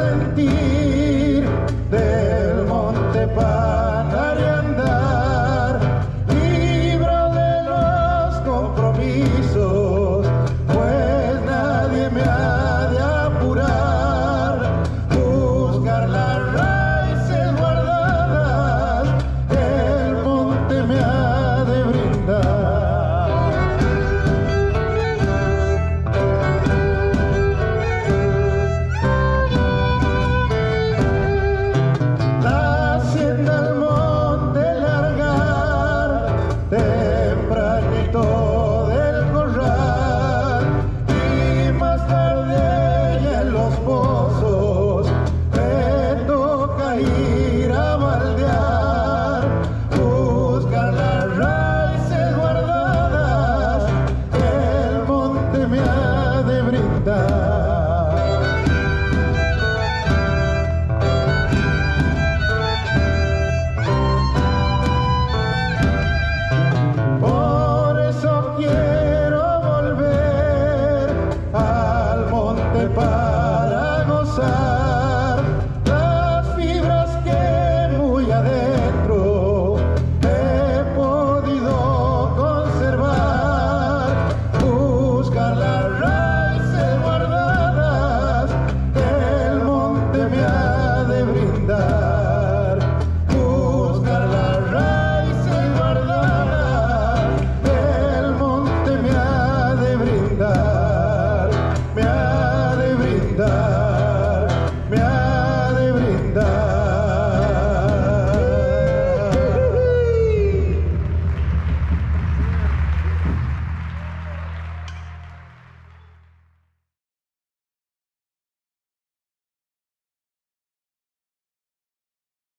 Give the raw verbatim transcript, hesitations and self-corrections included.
sentir del monte para andar, libro de los compromisos, pues nadie me ha de apurar, buscar las raíces guardadas, el monte me ha de brindar. Tempranito del corral y más tarde ya en los pozos me toca ir a baldear, buscar las raíces guardadas que el monte me ha de brindar. Para gozar.